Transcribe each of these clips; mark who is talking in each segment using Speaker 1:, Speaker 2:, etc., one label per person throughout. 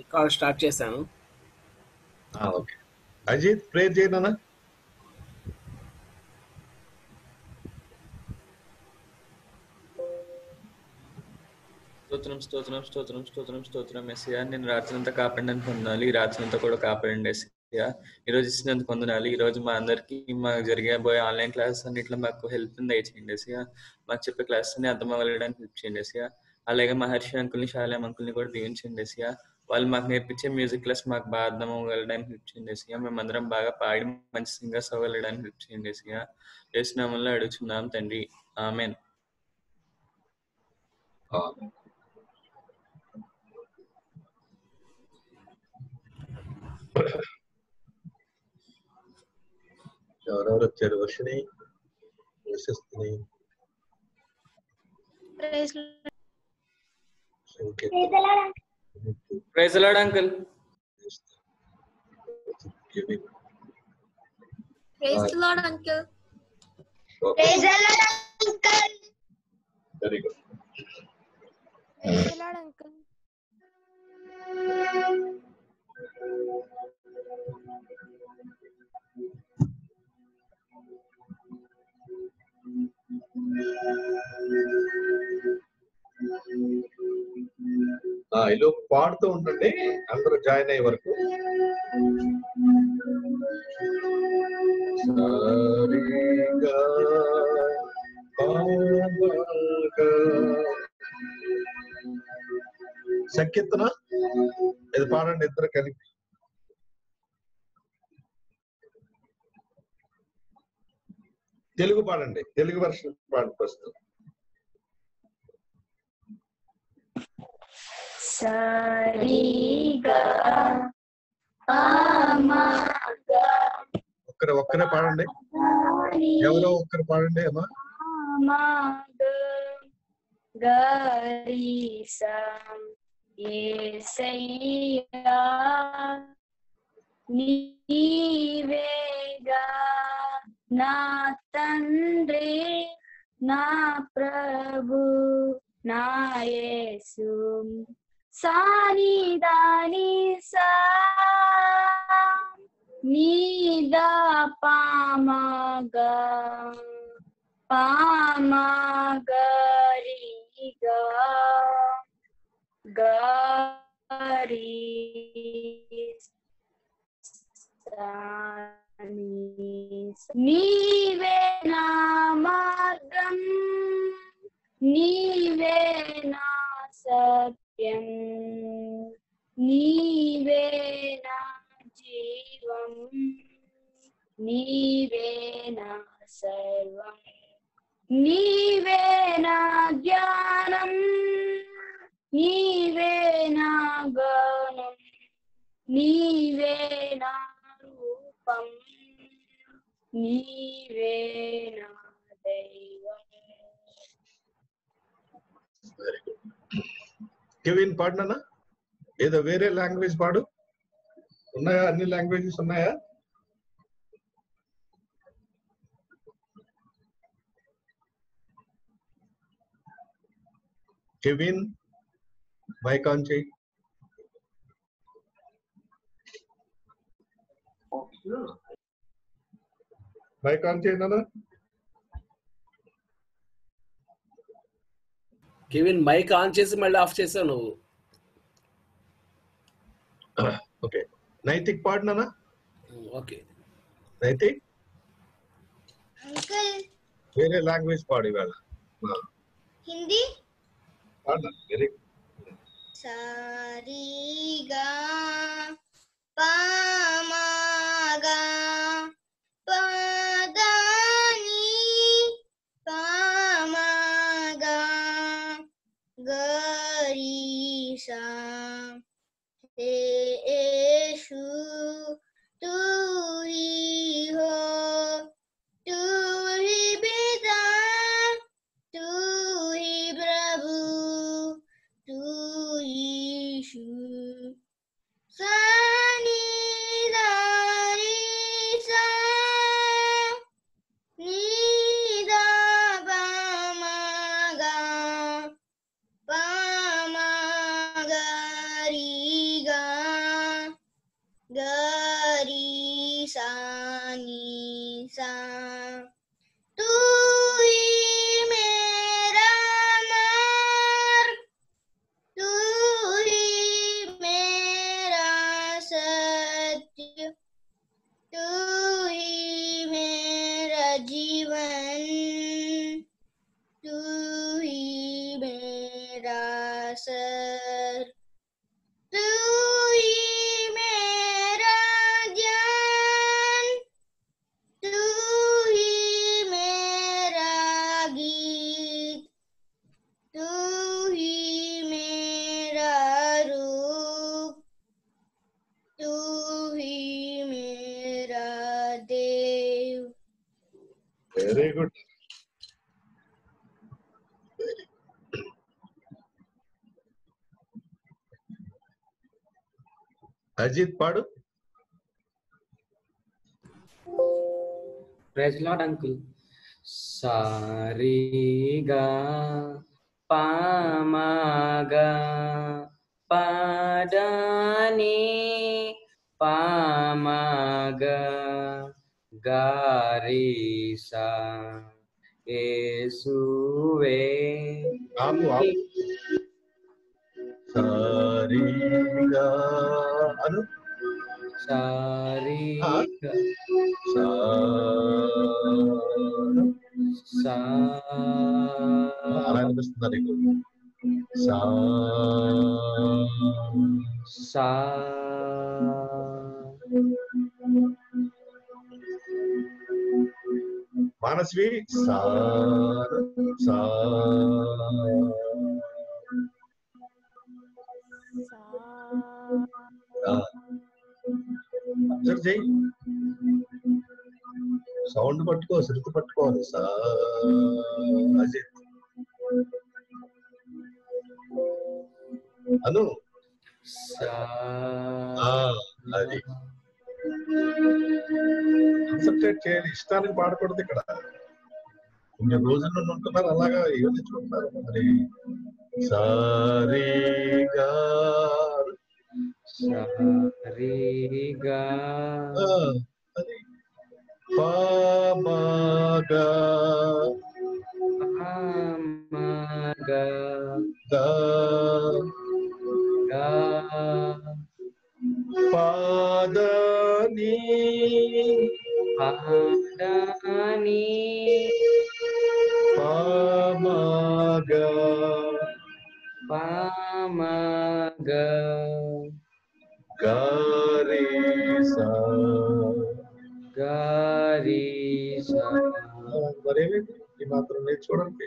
Speaker 1: Call start చేశాను.
Speaker 2: Okay Ajith pray చేయనా.
Speaker 3: స్తోత్రం స్తోత్రం స్తోత్రం స్తోత్రం స్తోత్రం మెస్సియా, నేను రాత్రంతా కాపాడినందుకు పొందాలి, ఈ రాత్రంతా కూడా కాపాడండి ఎస్సయ్యా. ఈరోజు ఇచ్చినందుకు పొందాలి. ఈ రోజు మా అందరికి మాకు జరిగబోయే ఆన్లైన్ క్లాసెస్ అన్నింటిలో మాకు హెల్ప్ దయచేయండి ఎస్సయ్యా. మాకు చెప్పే క్లాసెస్ అన్ని అర్థం అవ్వడానికి హెల్ప్ చేయండి ఎస్సయ్యా. అలాగే మహర్షి అంకుల్ని శాలేం అంకుల్ని కూడా దీవించండి ఎస్సయ్యా. వాళ్ళు మాకు నేర్పించే మ్యూజిక్ క్లాస్ మాకు బాగా అర్థం అవ్వగలడానికి హెల్ప్ చేయండి ఎస్సయ్యా. మేమందరం బాగా పాడి మంచి సింగర్స్ అవ్వగలడానికి హెల్ప్ చేయండి ఎస్సయ్యా. యేసు నామములో అడుగుచున్నాం తండ్రి, ఆమేన్.
Speaker 2: ఎవరెవరు వచ్చారు? Varshini, Yashaswini,
Speaker 3: praise the Lord uncle.
Speaker 4: Praise the Lord, uncle.
Speaker 5: Praise the Lord, uncle.
Speaker 2: Very good.
Speaker 4: Praise the Lord, uncle.
Speaker 2: ఇల్లు పాడుతూ ఉండండి, అందరూ జాయిన్ అయ్యే వరకు. సంకీర్తన ఇది పాడండి ఇద్దరు కలిపి. తెలుగు పాడండి, తెలుగు వర్షన్ పాడండి ప్రస్తుతం. ఒక్కరే పాడండి, ఎవరో ఒక్కరు పాడండి అమ్మా.
Speaker 6: నీవేగా నా తండ్రి, నా ప్రభు, నా యేసు. సానిదాని సా నీదా పామగా పామగరిగా గరి నీవే నా మార్గం, నీవే నా సత్యం, నీవే నా జీవం, నీవే నా సర్వం, నీవే నా జ్ఞానం, నీవే నా గణం, నీవే నా రూపం, నీవే నా దైవం.
Speaker 2: కెవిన్ పాడినా, ఏదో వేరే లాంగ్వేజ్ పాడు. ఉన్నాయా? అన్ని లాంగ్వేజెస్ ఉన్నాయా? కెవిన్ మైక్ ఆన్ చేయి. మైక్ ఆన్ చేయి.
Speaker 1: కెవిన్ మైక్ ఆన్ చేసి మళ్ళీ ఆఫ్ చేసావు నువ్వు.
Speaker 2: ఓకే, నైతిక్ పాడినా.
Speaker 1: ఓకే
Speaker 2: నైతిక్
Speaker 5: Uncle,
Speaker 2: వేరే లాంగ్వేజ్ పాడు ఇవాళ.
Speaker 5: Hindi.
Speaker 2: పాడనా? Very
Speaker 5: Sariga pamaga padani pamaga garisa he eshu tu hi ho tu hi bida tu hi prabhu tu yishu sani dari sa ni da pamaga ri ga गरी सा नी सा। तू ही मेरा मार्ग, तू ही मेरा सत्य, तू ही मेरा जीवन, तू ही मेरा सर, तू ही मेरा ज्ञान, तू ही मेरा गीत, तू ही मेरा रूप, तू ही मेरा देव।
Speaker 2: Very good. అజిత్ పాడు.
Speaker 3: Praise Lord uncle. సారీగా పామాగా పాడాని పామాగా గారీసా యేసువే.
Speaker 2: ఆపు ఆపు. సారీగా అను.
Speaker 3: సారీగా సా
Speaker 2: అలా అనిపిస్తుందా నీకు? సా
Speaker 3: సా
Speaker 2: మానస్వి సా సా అబ్జర్వ్ చేయి. సౌండ్ పట్టుకో, శృతి పట్టుకోవాలి. సా అజిత్ అను. అది కాన్సన్ట్రేట్ చేయాలి. ఇష్టానికి పాడకూడదు ఇక్కడ. కొన్ని రోజుల నుండి ఉంటున్నారు అలాగా ఏం తెచ్చుకుంటున్నారు మరి. సారీగా
Speaker 3: సారీగా
Speaker 2: అది పామాగా
Speaker 3: పామాగా
Speaker 2: గా
Speaker 3: గా
Speaker 2: పాదని
Speaker 3: పాడాని
Speaker 2: పామాగా
Speaker 3: పామాగా
Speaker 2: గారీసా
Speaker 3: గారీసా.
Speaker 2: మరేమిటి ఈ మాత్రం నేర్చుకోవడానికి?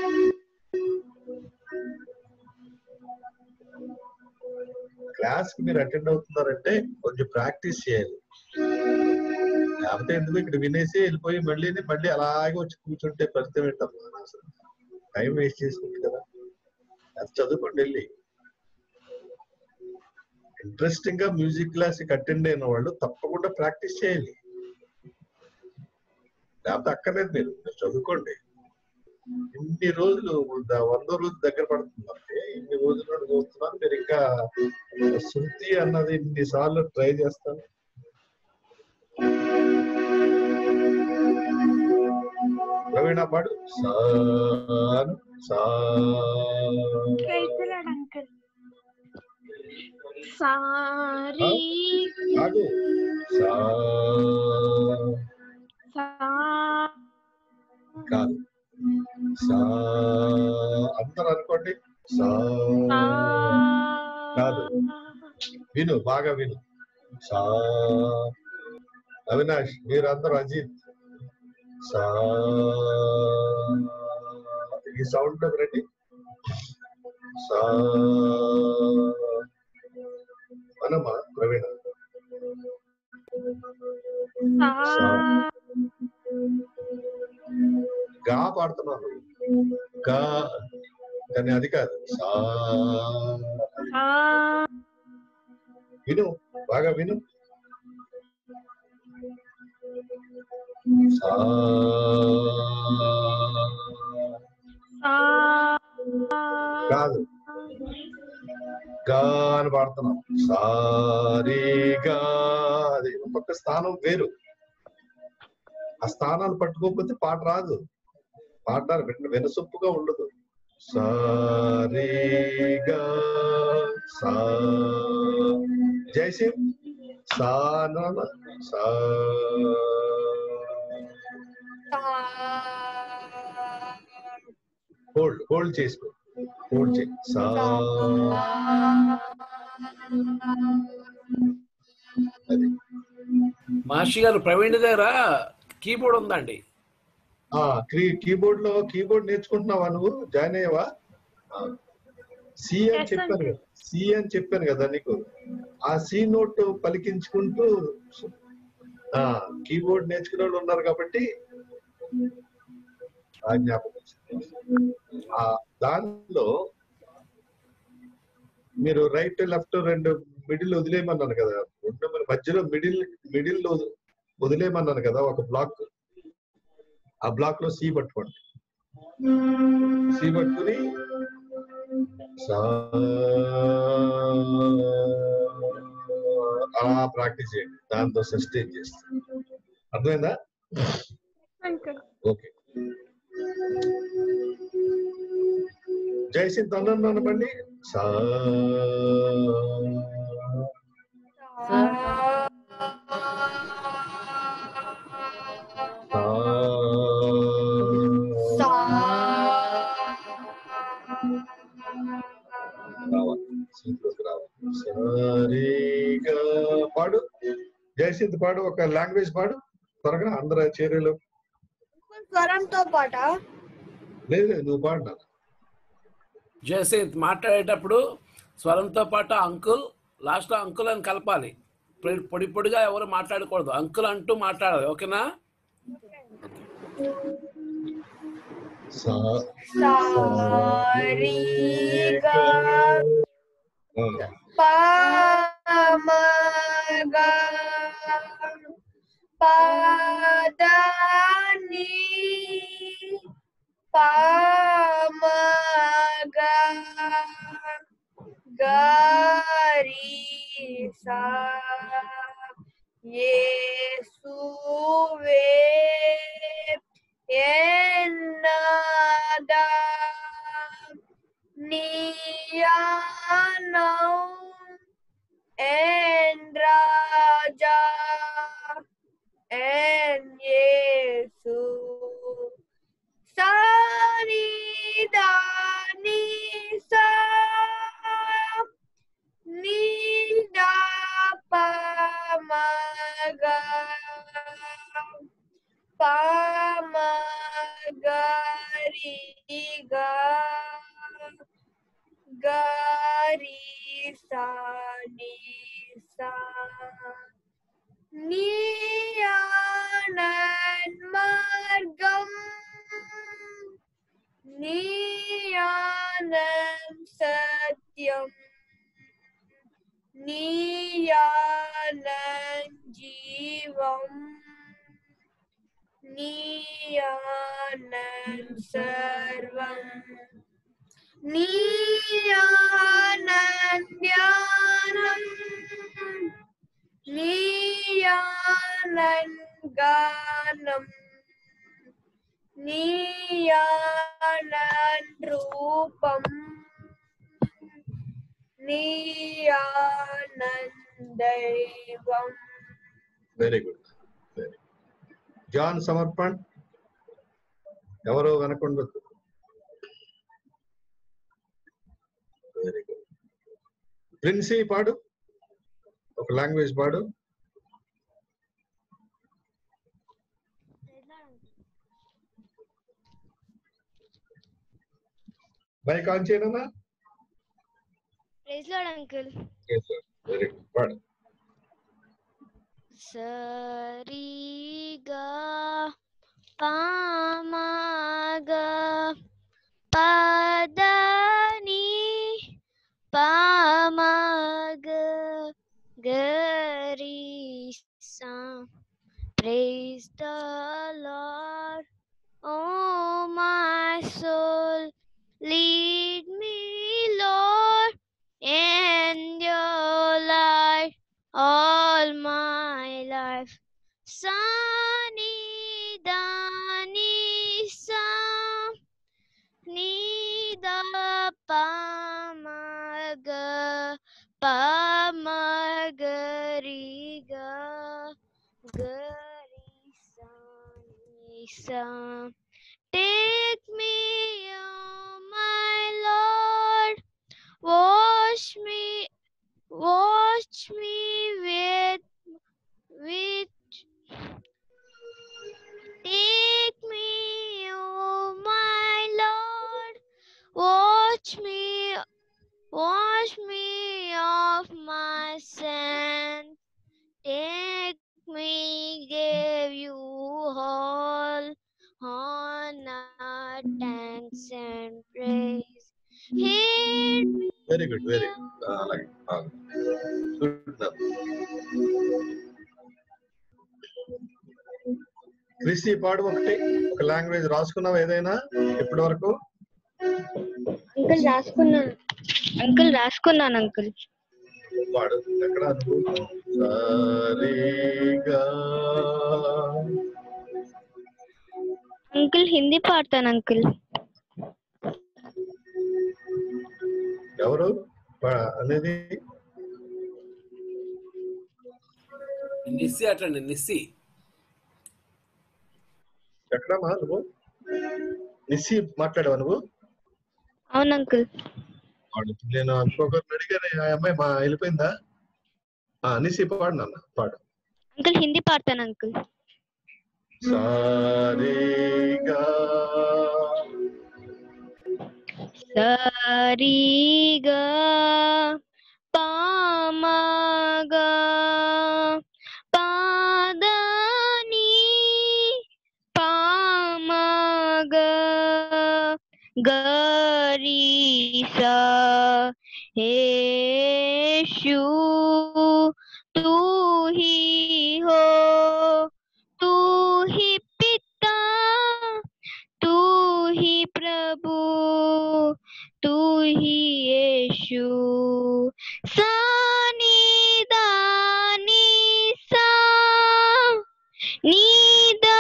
Speaker 2: క్లాస్ కి మీరు అటెండ్ అవుతున్నారంటే కొంచెం ప్రాక్టీస్ చేయాలి. లేకపోతే ఎందుకు ఇక్కడ వినేసి వెళ్ళిపోయి మళ్ళీ అలాగే వచ్చి కూర్చుంటే ఫలితం ఏంటమ్మా? అసలు టైం వేస్ట్ చేసుకుంది కదా. అది చదువుకోండి వెళ్ళి. ఇంట్రెస్టింగ్ గా మ్యూజిక్ క్లాస్ కి అటెండ్ అయిన వాళ్ళు తప్పకుండా ప్రాక్టీస్ చేయాలి. లేకపోతే అక్కర్లేదు. మీరు చదువుకోండి. ఇన్ని రోజులు 100 రోజులు దగ్గర పడుతుందంటే ఇన్ని రోజుల నుండి చూస్తున్నాను. మీరు ఇంకా శృతి అన్నది ఇన్నిసార్లు ట్రై చేస్తాను. ప్రవీణ పాడు.
Speaker 4: అంకుల్. సారీ
Speaker 2: పాడు. కాదు అందరూ అనుకోండి. కాదు, విను, బాగా విను. సా అవినాష్, మీరందరూ అజిత్ సా ఈ సౌండ్ లో రండి. సా మనమా ప్రవీణ గా పాడుతున్నాను. గా కానీ అది కాదు. సా విను, బాగా విను. సా కాదు, గా అని పాడుతున్నాం. సారీ గా, అది ఒక్కొక్క స్థానం వేరు. ఆ స్థానాలు పట్టుకోకపోతే పాట రాదు. పాట వినసొప్పుగా ఉండదు. సారీ గా సా, జయసింగ్ సా సా, హోల్డ్ చేసుకో, హోల్డ్ చేయి. సా, అది
Speaker 1: మహర్షి గారు ప్రవీణ్ దగ్గర కీబోర్డ్ ఉందండి.
Speaker 2: కీబోర్డ్ నేర్చుకుంటున్నావా నువ్వు? జాయిన్ అయ్యావా? సి అని చెప్పాను కదా, సి అని చెప్పాను కదా నీకు. ఆ సి నోట్ పలికించుకుంటూ కీబోర్డ్ నేర్చుకునే వాళ్ళు ఉన్నారు కాబట్టి ఆ జ్ఞాపకం. దానిలో మీరు రైట్ లెఫ్ట్ రెండు మిడిల్ వదిలేయమన్నాను కదా, రెండు మధ్యలో మిడిల్ వదిలేయమన్నాను కదా ఒక బ్లాక్. ఆ బ్లాక్ లో సి పట్టుకోండి. సి పట్టుకుని అలా ప్రాక్టీస్ చేయండి. దాంతో సస్టైన్ చేస్తాం. అర్థమైందా? ఓకే. జయసింగ్ తొందరగా అనబండి. సా పాడు జయసింత్, పాడు. ఒక లాంగ్వేజ్ పాడు త్వరగా, అందరూ చేరేలో.
Speaker 5: స్వరంతో పాట
Speaker 2: లేదు, నువ్వు పాడు.
Speaker 1: జయసింత్ మాట్లాడేటప్పుడు స్వరంతో పాటు అంకుల్, లాస్ట్ లో అంకుల్ అని కలపాలి. పొడి పొడిగా ఎవరు మాట్లాడకూడదు, అంకుల్ అంటూ మాట్లాడాలి. ఓకేనా?
Speaker 5: పాదాని పామగా గారి సా యేసువే ఎన్నదా నీయానౌ en Raja en Yesu Sani Dani Sa Nida Pamaga Pamagariga Gari Sani Sa Niyanan Margam Niyanan Satyam Niyanan Jivam Niyanan Sarvam Niyanan Dhyanam Niyanan Ganam Niyanan Rupam Niyanan Daivam.
Speaker 2: Very good. John Samarpan ఎవరో వెనకుండదు. Very good. Princy పాడు, ఒక language పాడు. Mic on చేయనా?
Speaker 4: Praise Lord uncle.
Speaker 2: Very good, పాడు.
Speaker 4: సరిగా పామగా పదని పామగ గరిసా. Praise the Lord, oh my soul, lead me, Lord, in your light all my life. Sani dani sa ni da pa ma ga pa ma ga ri ga ri sa ni sa. Take me, oh my Lord, wash me with. Take me, oh my Lord, wash me of my sin. Take me, give you all honor, thanks and praise. Hear me,
Speaker 2: very good very good. అలాగే good. Christy పాడు ఒకటి, ఒక language రాసుకున్నావు ఏదైనా ఇప్పటి వరకు?
Speaker 4: Uncle రాసుకున్నాను uncle.
Speaker 2: పాడు. ఎక్కడ నువ్వు? సరిగా.
Speaker 4: అంకుల్ హిందీ పాడతాను అంకుల్.
Speaker 2: ఎవరు అనేది?
Speaker 1: నిస్సి అటండి, నిస్సి.
Speaker 2: ఎక్కడమ్మా నువ్వు? నిస్సి మాట్లాడావా నువ్వు?
Speaker 4: అవును అంకుల్.
Speaker 2: నేను ఇంకొకరిని అడిగాను, ఆ అమ్మాయి వెళ్ళిపోయిందా? నిస్సి పాడు నాన్న, పాడు.
Speaker 4: అంకుల్ హిందీ పాడతాను అంకుల్.
Speaker 2: సరిగా
Speaker 4: సరిగా పామగా పాదని పామగా గరిసా యేషు तू ही हो, तू ही पिता, तू ही प्रभु, तू ही यीशु. सानी दानी सा नीदा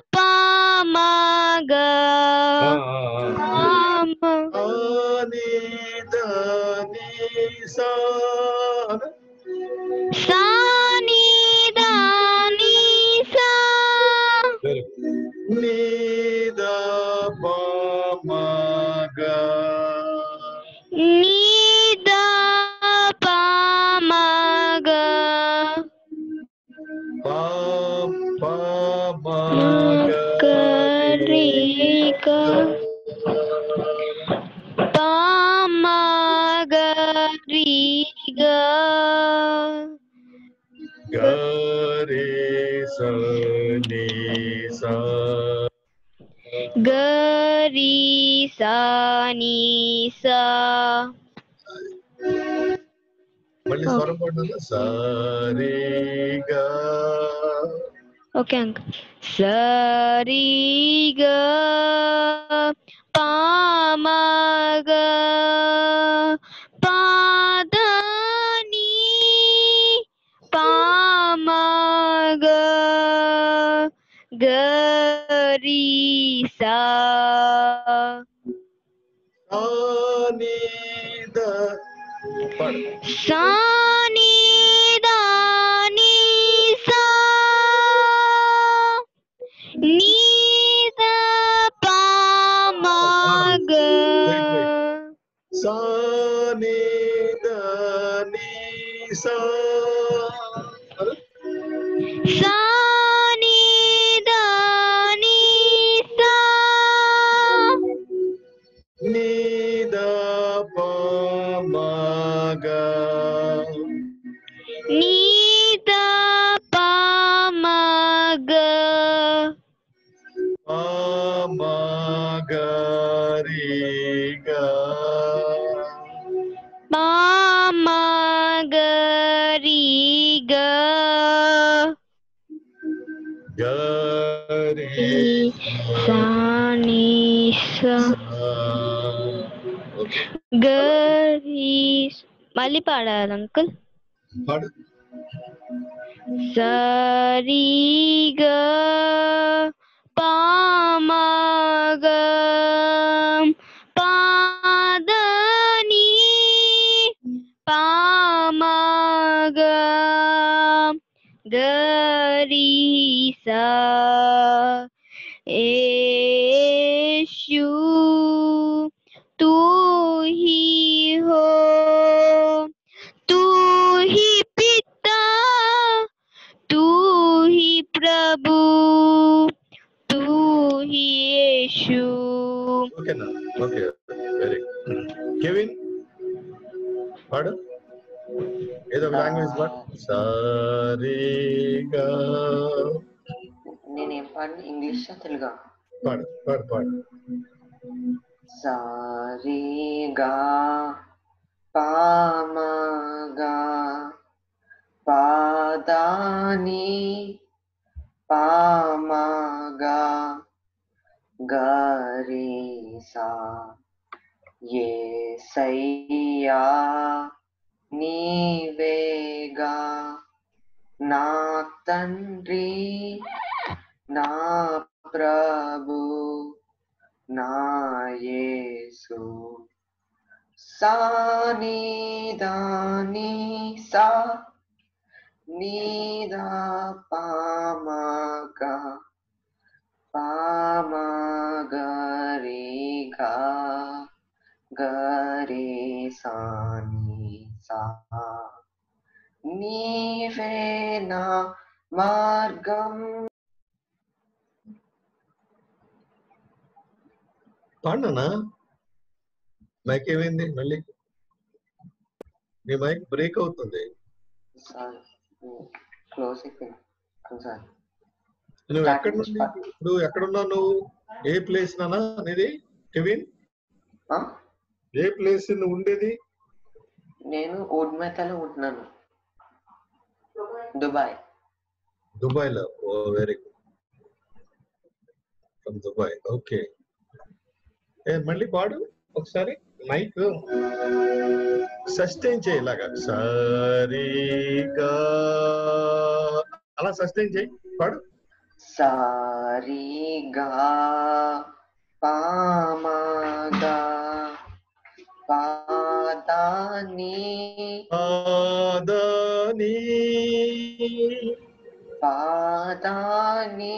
Speaker 4: पामागा सानी दानी सा
Speaker 2: నీదా పామగా
Speaker 4: नीदा पामागा करिका पामागरिगा
Speaker 2: గరే సని సా
Speaker 4: గరిసా నీసా.
Speaker 2: మళ్ళీ స్వరం పడుతుందా? సరిగా.
Speaker 4: Okay uncle. సరిగా పామగా పాదని పామగా గరిసా
Speaker 2: నీదా పాడు.
Speaker 4: సాని దాని సా నీదా పామగా
Speaker 2: సా నీదా నీ సా
Speaker 4: సాని దాని సా
Speaker 2: నీదా పామగా
Speaker 4: నీదా పామగా
Speaker 2: పామగరిగా
Speaker 4: పామగరిగా
Speaker 2: గరి
Speaker 4: సానిసా
Speaker 2: ఓకే.
Speaker 4: గరి మళ్ళీ పాడాలి అంకుల్.
Speaker 2: పాడు.
Speaker 4: సరిగా పామగా పాదని పామగా గరిసా యేషు तू ही हो, तू ही पिता, तू ही प्रभु, तू ही यीशु.
Speaker 2: ఓకేనా? Okay, very good. కెవిన్ పాడు, ఏదో ఒక లాంగ్వేజ్ పాడు. సరిగా
Speaker 7: నేనేం పాడిన, ఇంగ్లీషా తెలుగా?
Speaker 2: పాడు పాడు పాడు.
Speaker 7: సారిగా పామగా పాదాని పామగా గరిసా యేసయ్యా నీవేగా నా తండ్రి నా ప్రభు నా యేసు. సానిదాని సా నీదా పామగా పామగరిగా గరి సాని సా నీవే నా మార్గం.
Speaker 2: పాడినా? మైక్ ఏమైంది మళ్ళీ? నీ మైక్ బ్రేక్ అవుతుంది.
Speaker 7: క్లోజ్ అయిపోయింది.
Speaker 2: నువ్వు ఎక్కడ నుండి, నువ్వు ఎక్కడున్నావు? నువ్వు ఏ ప్లేస్ నానా నీది కెవిన్? ఏ ప్లేస్ నువ్వు ఉండేది?
Speaker 7: నేను ఊడ్మెతలో ఉంటున్నాను, దుబాయ్.
Speaker 2: దుబాయ్ లో? Oh very good, from Dubai. Okay, మళ్ళీ పాడు ఒకసారి. మైక్ సస్టైన్ చేయి, ఇలాగా సరిగా అలా సస్టైన్ చేయి, పాడు.
Speaker 7: సారిగా పామగా పాదాని
Speaker 2: పాదాని
Speaker 7: పాదాని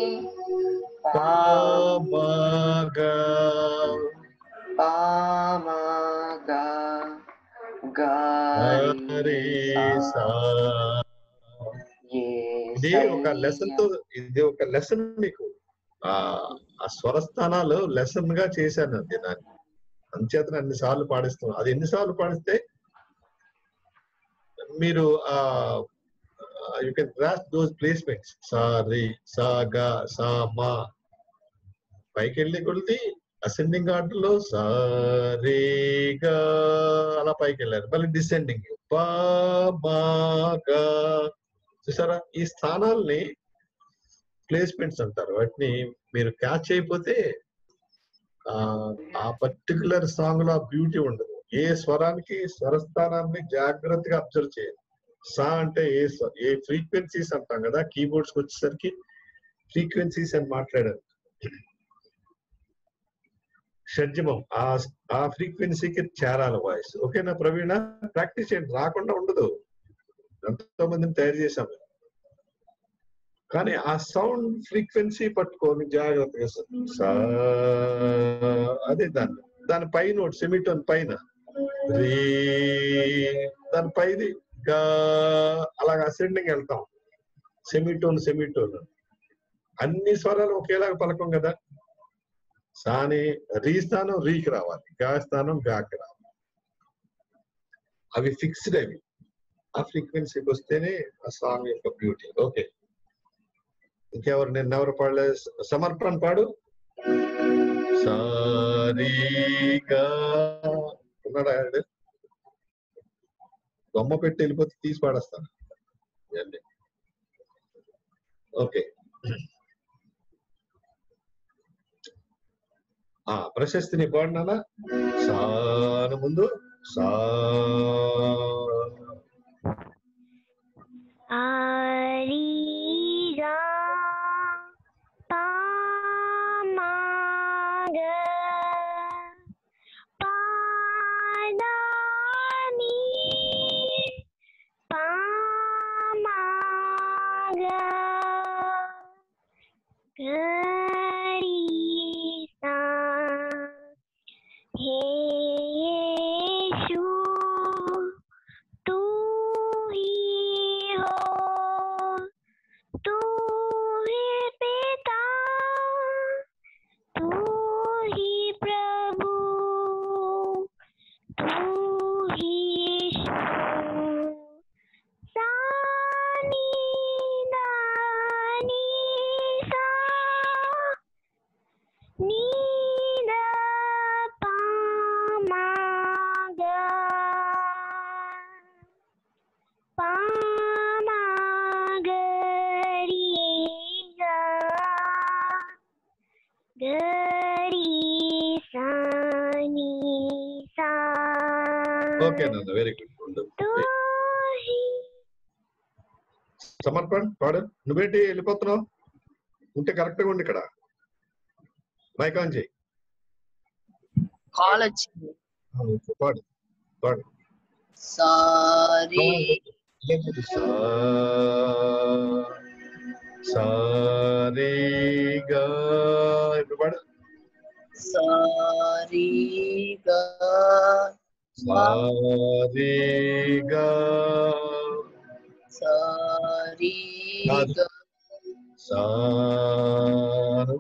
Speaker 2: పామగా
Speaker 7: పామగా
Speaker 2: గరిసా. ఇది ఒక లెసన్ తో, ఇది ఒక లెసన్ మీకు ఆ స్వరస్థానాలు లెసన్ గా చేశాను దినాన్ని. అంచేతన అన్నిసార్లు పాడిస్తున్నాం. అది ఎన్నిసార్లు పాడిస్తే మీరు you can grasp those placements. సా రి సా గా సా మా పైకి వెళ్ళి కొలిది అసెండింగ్ ఆర్డర్ లో సా రే గా అలా పైకి వెళ్ళారు. మళ్ళీ డిసెండింగ్ పా మా గా. చూసారా, ఈ స్థానాల్ని ప్లేస్మెంట్స్ అంటారు. వాటిని మీరు క్యాచ్ అయిపోతే ఆ పర్టికులర్ సాంగ్ లో బ్యూటీ ఉండదు. ఏ స్వరానికి స్వరస్థానాన్ని జాగ్రత్తగా అబ్జర్వ్ చేయాలి. సా అంటే ఏ ఫ్రీక్వెన్సీస్ అంటాం కదా, కీబోర్డ్స్ కి వచ్చేసరికి ఫ్రీక్వెన్సీస్ అని మాట్లాడారు. షడ్జమం ఆ ఫ్రీక్వెన్సీకి చేరాలి వాయిస్. ఓకేనా ప్రవీణ? ప్రాక్టీస్ చేయండి, రాకుండా ఉండదు. ఎంతో మందిని తయారు చేశాము, కానీ ఆ సౌండ్ ఫ్రీక్వెన్సీ పట్టుకొని జాగ్రత్తగా అదే దాని పై నోట్ సెమీటోన్ పైన రీ, దాని పైది గా, అలాగా అసెండింగ్ వెళ్తాం. సెమీటోన్ అన్ని స్వరాలు ఒకేలాగా పలకం కదా. సాని రీ స్థానం రీకి రావాలి, గా స్థానం గాకి రావాలి. అవి ఫిక్స్డ్, అవి ఆ ఫ్రీక్వెన్సీకి వస్తేనే ఆ సాంగ్ యొక్క బ్యూటీ. ఓకే, ఇంకెవరు? నిన్నెవరు పాడలేదు? సమర్పణ పాడు. సారీగా ఉన్నాడా? బొమ్మ పెట్టి వెళ్ళిపోతే తీసి పాడేస్తాను. ఓకే, ప్రశస్తిని పాడినానా? సాను ముందు సా
Speaker 4: Ariga pamaga padani pamaga garisa हे यीशु तू ही हो, तू ही पिता, तू ही प्रभु, तू ही यीशु। सानी नानी सा नीद पामागा पामागरीगा गरीसा नीसा
Speaker 2: ఓకే నాన్న వెరీ గుడ్.
Speaker 4: तू ही
Speaker 2: సమర్పణ్ పాడు. నువ్వేంటి వెళ్ళిపోతున్నావు? ఉంటే కరెక్ట్ గా ఉండి ఇక్కడ మైక్ ఆన్ చేయి.
Speaker 7: కాల్ వచ్చింది.
Speaker 2: పాడు పాడు.
Speaker 7: సారీ
Speaker 2: సారీగా ఇప్పుడు పాడు.
Speaker 7: సారీగా
Speaker 2: సారీగా
Speaker 7: సారీగా
Speaker 2: సారు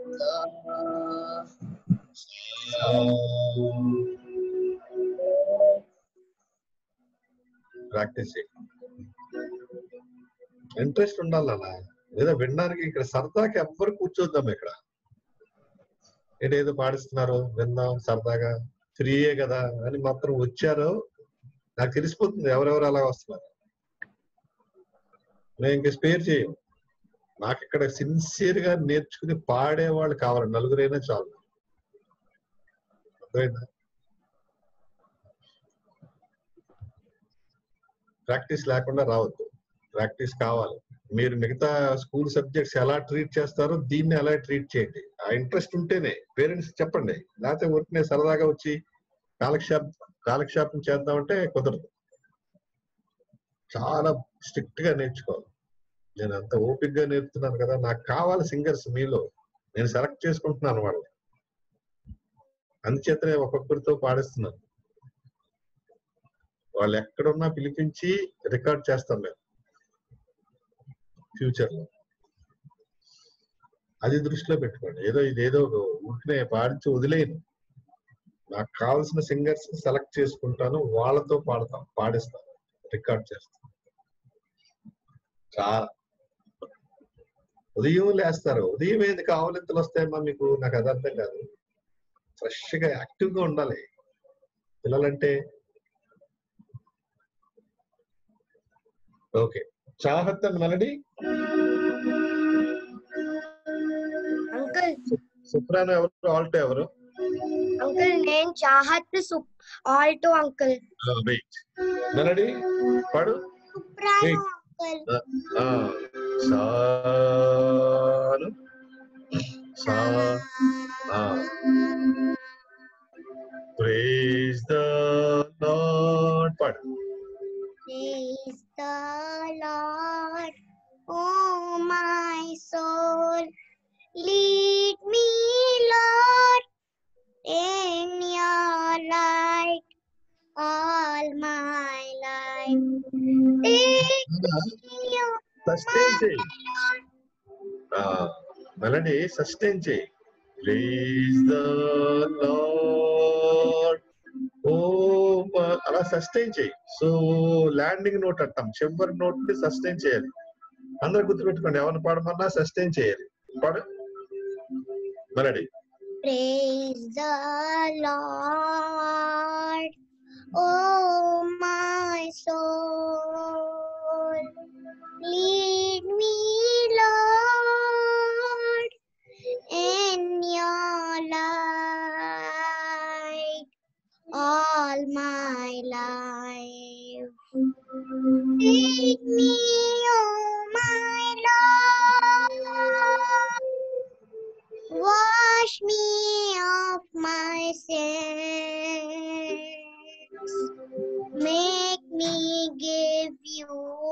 Speaker 2: ప్రాక్టీస్ చేయి. ఇంట్రెస్ట్ ఉండాలి అలా, ఏదో వినడానికి. ఇక్కడ సరదాకి ఎవ్వరు కూర్చోద్దాం. ఇక్కడ ఏదో పాడిస్తున్నారు విందాం సరదాగా, ఫ్రీయే కదా అని మాత్రం వచ్చారు. నాకు తెలిసిపోతుంది ఎవరెవరు అలా వస్తున్నారు. నేను ఇంక స్పేర్ చేయం. నాకు ఇక్కడ సిన్సియర్ గా నేర్చుకుని పాడేవాళ్ళు కావాలి, నలుగురైనా చాలు. అర్థమైందా? ప్రాక్టీస్ లేకుండా రావద్దు, ప్రాక్టీస్ కావాలి. మీరు మిగతా స్కూల్ సబ్జెక్ట్స్ ఎలా ట్రీట్ చేస్తారో దీన్ని అలా ట్రీట్ చేయండి. ఆ ఇంట్రెస్ట్ ఉంటేనే పేరెంట్స్ చెప్పండి. లేకపోతే ఊరికనే సరదాగా వచ్చి కాలక్షేపం చేద్దామంటే కుదరదు. చాలా స్ట్రిక్ట్ గా నేర్చుకోవాలి. నేను అంత ఓపిక్ గా నేర్పుతున్నాను కదా, నాకు కావాలి సింగర్స్ మీలో. నేను సెలెక్ట్ చేసుకుంటున్నాను వాళ్ళని, అందుచేతనే ఒక్కొక్కరితో పాడిస్తున్నాను. వాళ్ళు ఎక్కడున్నా పిలిపించి రికార్డ్ చేస్తాం మేము ఫ్యూచర్ లో. అది దృష్టిలో పెట్టుకోండి. ఇదేదో ఊరికనే పాడించి వదిలేను. నాకు కావాల్సిన సింగర్స్ సెలెక్ట్ చేసుకుంటాను, వాళ్ళతో పాడిస్తాను, రికార్డ్ చేస్తాను. చాలా ఉదయం లేస్తారు. ఉదయం ఎందుకు ఆవలింతలు వస్తాయమ్మా మీకు? నాకు అది అర్థం కాదు. ఫ్రెష్ గా యాక్టివ్ గా ఉండాలి పిల్లలంటే. Okay, Chahat and Melody.
Speaker 5: Uncle
Speaker 2: soprano ఎవరు? ఆల్టో ఎవరు?
Speaker 5: అంకుల్ నేను Chahat alto uncle.
Speaker 2: Wait, Melody పాడు.
Speaker 5: Soprano uncle.
Speaker 2: సాను సా ప్రైజ్ ద లార్డ్ పాడు.
Speaker 4: Praise the Lord, oh my soul. Lead me, Lord, in your light all my life. Take me,
Speaker 2: sustain చేయి. Melody sustain చేయి. Praise the Lord oh అలా sustain చేయి. So landing note అంటాం, చివరి note ని sustain చేయాలి. అందరు గుర్తుపెట్టుకోండి, ఎవరిని పాడమన్నా సస్టైన్ చేయాలి. పాడు Melody.
Speaker 4: praise the Lord, oh my soul. Lead me, Lord, in your light all my
Speaker 5: me of my sins. Make me give you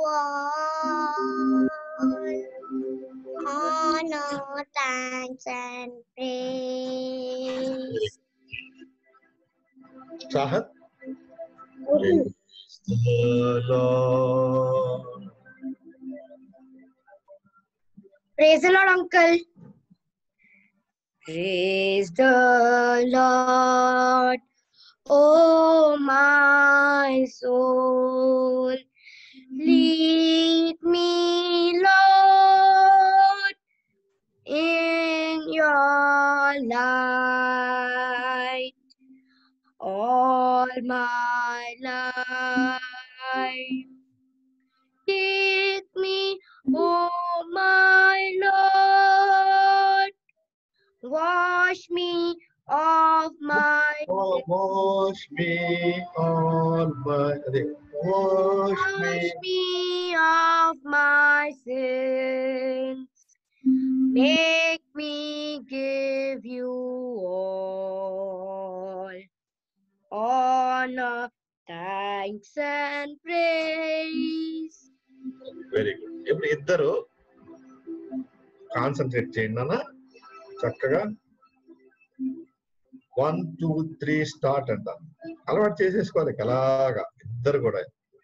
Speaker 5: all honor, thanks, and praise.
Speaker 2: Chahat. Praise the Lord.
Speaker 5: Praise the Lord, Uncle. Praise the Lord, oh my soul. Lead me, Lord, in your light. All my life. Take me, oh my Lord. Wash me of my
Speaker 2: Oh, wash me on my wash me.
Speaker 5: Wash me of my sins. Make me give you all honor, thanks, and praise.
Speaker 2: Very good. ఇప్పుడు ఇద్దరు concentrate చేయండి నాన్న. చక్కగా 1 2 3 start అంట. అలవాటు చేసేసుకోవాలి అలాగా ఇద్దరు కూడా.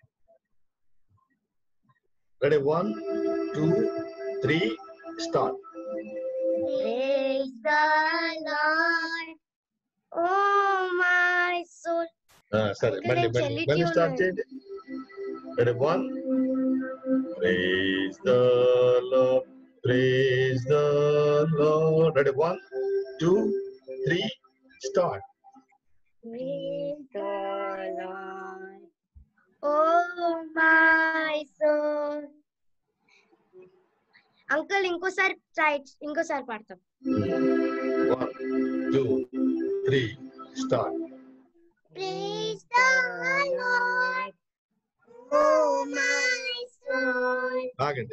Speaker 2: Ready 1 2 3 start.
Speaker 5: Praise the Lord, oh my soul.
Speaker 2: సరే మళ్ళీ స్టార్ట్ చేయండి. Ready 1 praise the Lord, praise the Lord. Ready 1 2 3 start.
Speaker 5: Praise the Lord, oh my soul. Uncle, ఇంకోసారి పాడతాం.
Speaker 2: 1 2 3 start.
Speaker 5: Praise the Lord, oh my soul.
Speaker 2: ఆగండి.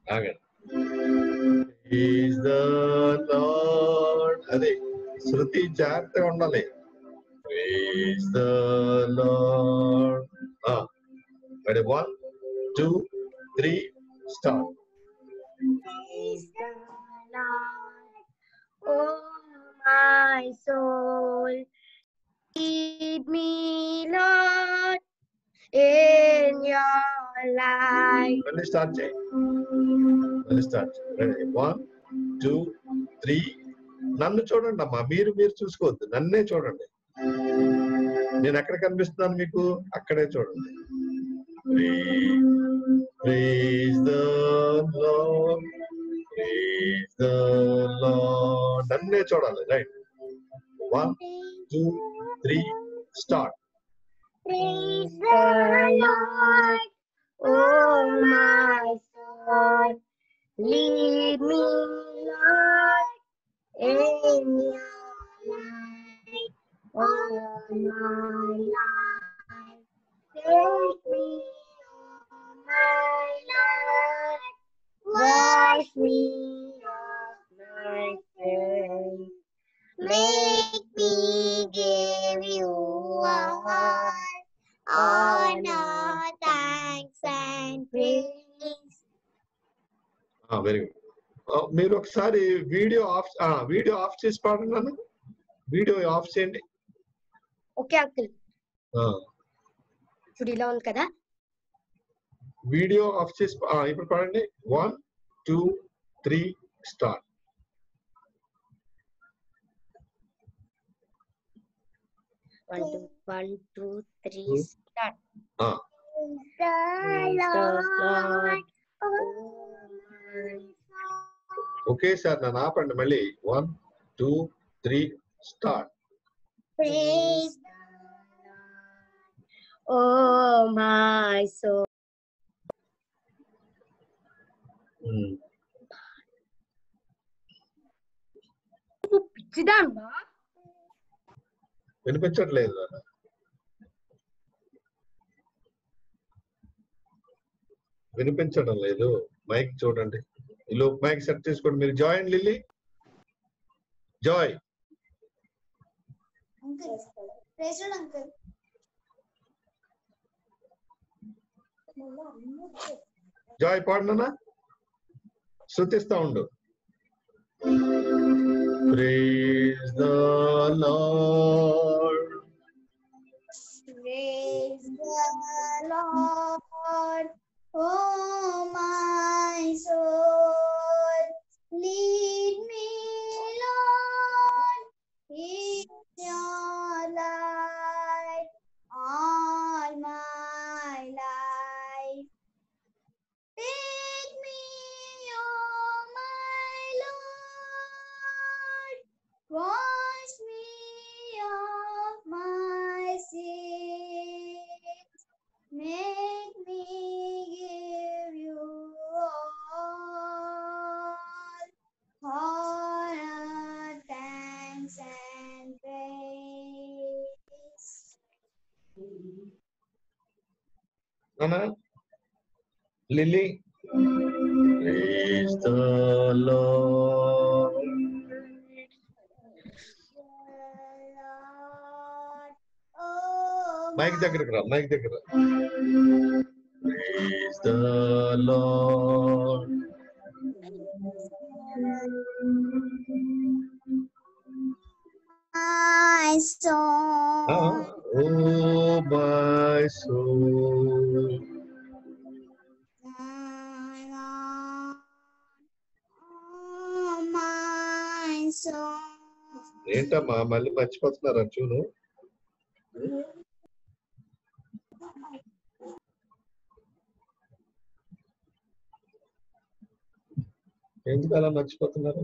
Speaker 2: Praise the Lord. అదే శృతి జాగ్రత్తగా ఉండాలి. Praise the Lord. Ready 1 2 3 start.
Speaker 5: Praise the Lord, oh my soul. Lead me, Lord, in your light.
Speaker 2: మళ్ళీ start చేయి. Ready 1 2 3. నన్ను చూడండి అమ్మా, మీరు చూసుకోవద్దు, నన్నే చూడండి. నేను ఎక్కడ కనిపిస్తున్నాను మీకు, అక్కడే చూడండి. Praise the Lord, praise the Lord. నన్నే చూడాలి. Right 1 2 3 start.
Speaker 5: Praise the Lord, oh my soul. Lead me, Lord, in your light. All my life, take me, oh my Lord. Wash me of my sins. Make me give you all honor, thanks, and praise.
Speaker 2: Very good. మీరు ఒకసారి video off చేసి పాడండి నన్ను. Video off చేయండి.
Speaker 5: Okay uncle. ఇప్పుడు ఇలా ఉంది కదా.
Speaker 2: వీడియో ఆఫ్ చేసి ఇప్పుడు పాడండి. 1 2 3 స్టార్ట్.
Speaker 5: 1 2 3 స్టార్ట్.
Speaker 2: ఓకే సార్, నన్ను ఆపండి. మళ్ళీ 1 2 3 start.
Speaker 5: Praise the Lord, oh my soul. పిచ్చిదాన్నా
Speaker 2: వినిపించట్లేదు. వినిపించడం లేదు. మైక్ చూడండి. మైక్ సెట్ చేసుకోండి. మీరు Joy and Lily, Joy Joy పాడనా, శృతిస్తా ఉండు. Praise the Lord.
Speaker 6: Praise the Lord, oh my soul. Lead me, Lord, in your light all my life. Take me, oh my Lord, wash me of my sins, make me give you honor, thanks and praise.
Speaker 2: Nana, Lily. Praise the Lord. Mic దగ్గరకు రా, mic దగ్గర. Praise the Lord.
Speaker 6: My soul,
Speaker 2: Oh my soul.
Speaker 6: oh my soul.
Speaker 2: ఏంటమ్మా మళ్ళీ మర్చిపోతున్నారా చూను? ఎందుకు అలా మర్చిపోతున్నారు?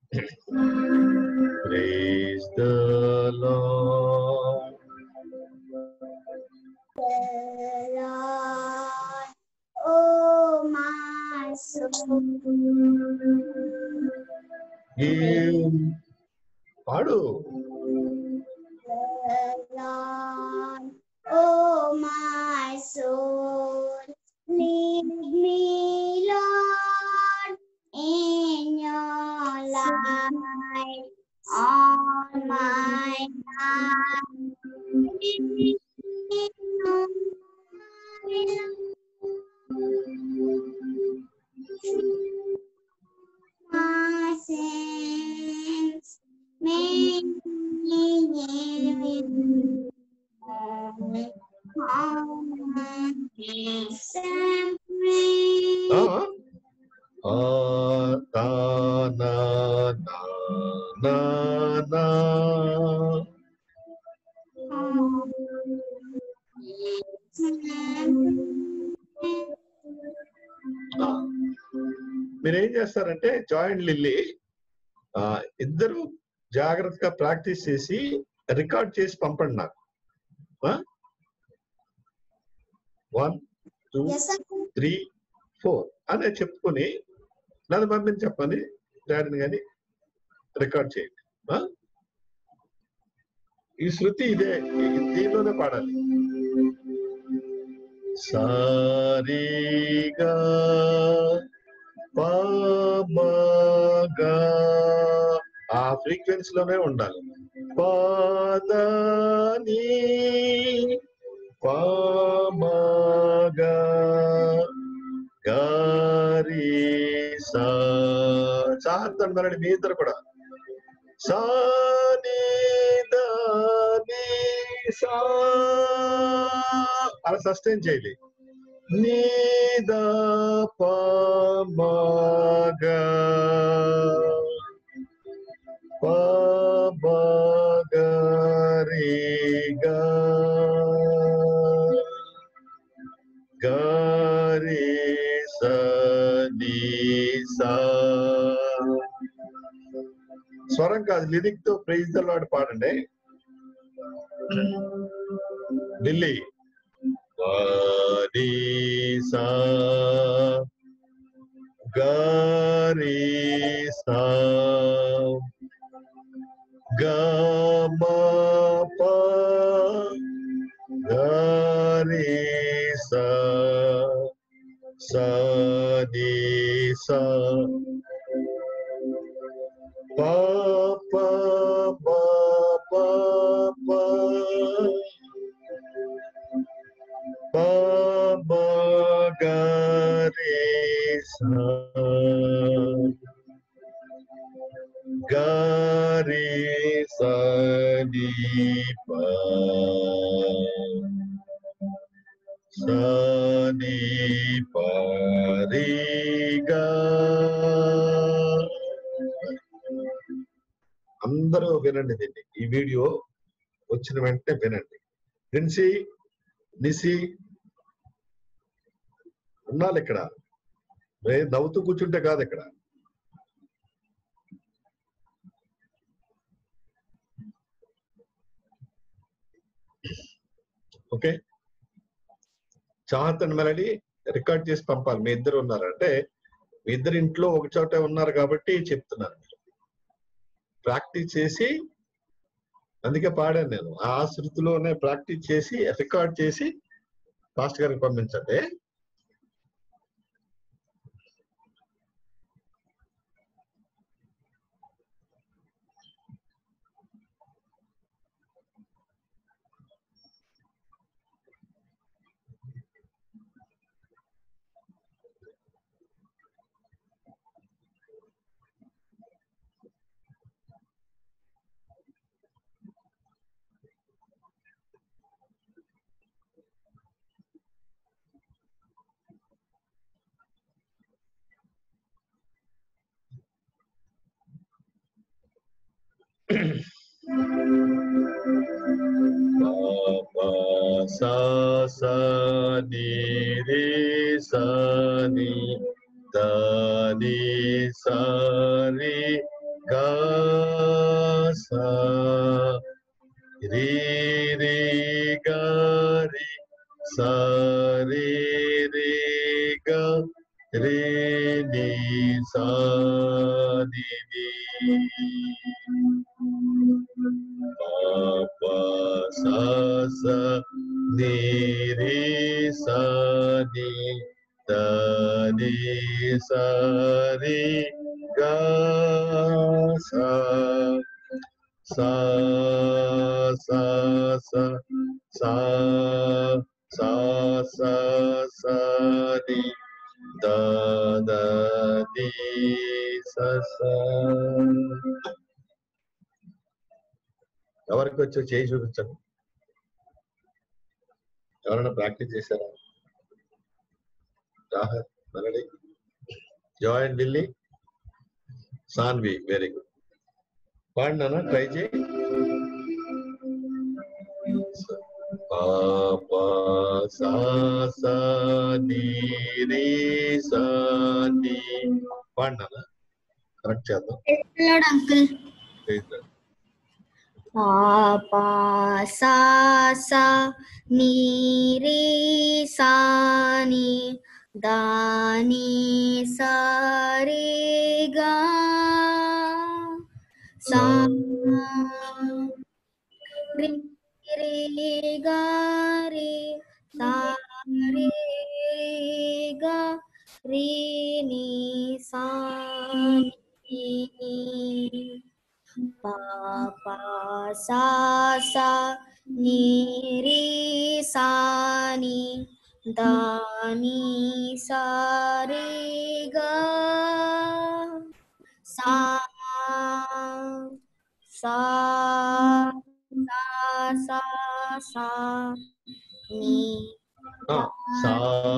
Speaker 2: Praise the Lord.
Speaker 6: Lord, oh my soul.
Speaker 2: Give పాడు.
Speaker 6: Lord, oh my soul, lead me, Lord, in your light all my life. My sins, make me
Speaker 2: Ta na na na na. మీరేం చేస్తారంటే joint lily ఇద్దరు జాగ్రత్తగా practice చేసి record చేసి పంపండి నాకు. 1 2 3 4 అనే చెప్పుకొని నన్ను పంపించి చెప్పని డాడీని కానీ రికార్డ్ చేయండి. ఈ శృతి ఇదే, దీనిలోనే పాడాలి. సారీగా పామగా ఆ ఫ్రీక్వెన్సీలోనే ఉండాలి. పాదని పామగా గారి సార్తండి మీ ఇద్దరు కూడా. సాని దాని సా అలా సస్టైన్ చేయాలి. నీద పమగా పమగరిగా గరి సని సా. స్వరం కాదు, లిరిక్ తో ప్రైజ్ ద లార్డ్ పాడండి. ఢిల్లీ గరి సా గరి సా గమ ప గరి సా సని సా pa pa pa pa pa రే సా గా రే సా ని పా సా ని పా రే గా. అందరూ వినండి దీన్ని, ఈ వీడియో వచ్చిన వెంటనే వినండి. ప్రిన్సీ, నిసి ఉండాలి ఇక్కడ, నవ్వుతూ కూర్చుంటే కాదు ఇక్కడ. Okay, Chahat and Melody record చేసి పంపాలి. మీ ఇద్దరు ఉన్నారంటే మీ ఇద్దరు ఇంట్లో ఒక చోట ఉన్నారు కాబట్టి చెప్తున్నాను. ప్రాక్టీస్ చేసి, అందుకే పాడాను నేను, ఆ శృతిలోనే ప్రాక్టీస్ చేసి రికార్డ్ చేసి ఫాస్ట్ గారికి పంపించండి. Pa sa sa ni re sa ni da ni sa re ga sa re re ga re sa re re ga re ni sa ni ni. Pa sa sa ni re sa ni da ni sa re ga sa sa sa sa sa sa sa sa ni da da ni sa sa. ఎవరికి వచ్చో చేయి చూపించండి. ఎవరైనా practice చేశారా? Rahat, Melody, Joy and Lily, Saanvi, very good. పాడినానా? Try చేయి. పా పా సా సా ని రే సా ని. పాడినానా? కరెక్ట్ చేద్దాం.
Speaker 6: Uncle. Pa pa sa sa ni re sa ni da ni sa re ga sa re re ga re sa re ga re ni sa ni. Pa pa sa sa ni re sa ni da ni sa re ga sa sa sa sa ni
Speaker 2: sa sa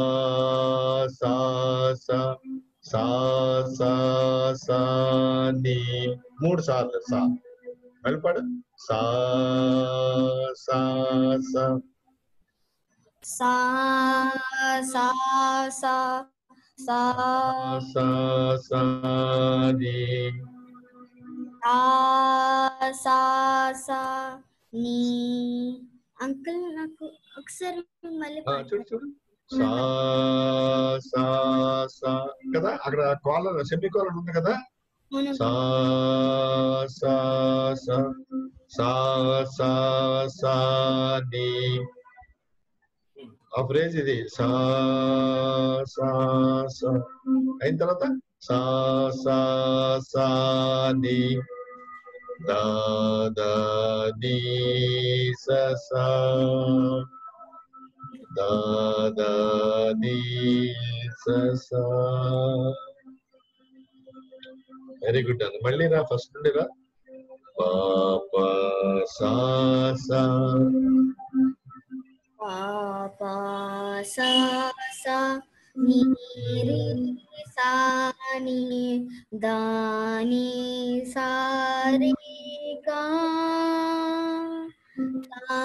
Speaker 2: sa sa sa sa ni. 3 సార్లు సా వెళ్ళిపాడు. సా సా సా
Speaker 6: sa sa sa sa
Speaker 2: sa sa ni
Speaker 6: sa sa sa ni. Uncle నాకు ఒకసారి మళ్ళీ
Speaker 2: చూడు చూడు. సా సా సా కదా, అక్కడ కాలర్ సెమీ కాలర్ ఉంది కదా. సా సా సా సా సా సా ని. ఆ ఫ్రేజ్ ఇది, సా సా సా అయిన తర్వాత సా సా సా ని da da ni sa sa దా దా నీ స సా. వెరీ గుడ్ అన్న. మళ్ళీ రా, ఫస్ట్ నుండి రా. పా పా సా సా.
Speaker 6: పా పా సా సా నీ రి సా ని దా ని సా రి గా గా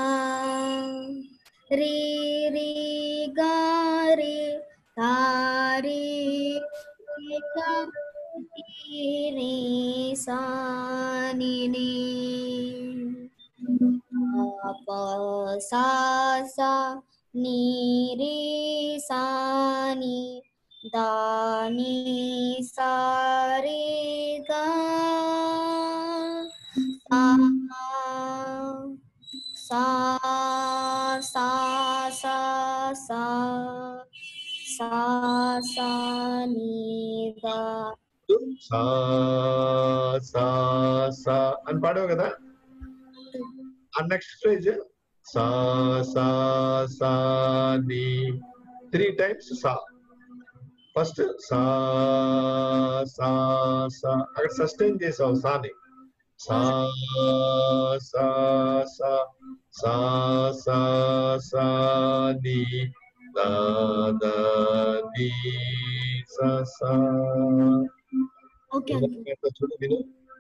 Speaker 6: రి రి గా రి తా రి గా రి రి సా ని ని పా సా సా నీ రి సా ని దా ని సా రి గా సా సా సా సా సా సా ని గా.
Speaker 2: సా సా సా అని పాడావు కదా. ఆ నెక్స్ట్ ఫ్రేజ్ సా సా సా ని 3 times సా. ఫస్ట్ సా సా సా అక్కడ సస్టైన్ చేసావు సాని. సా సా సా సా సా సా ని దా దా ని సా సా.
Speaker 6: Okay uncle.
Speaker 2: చూడు విను.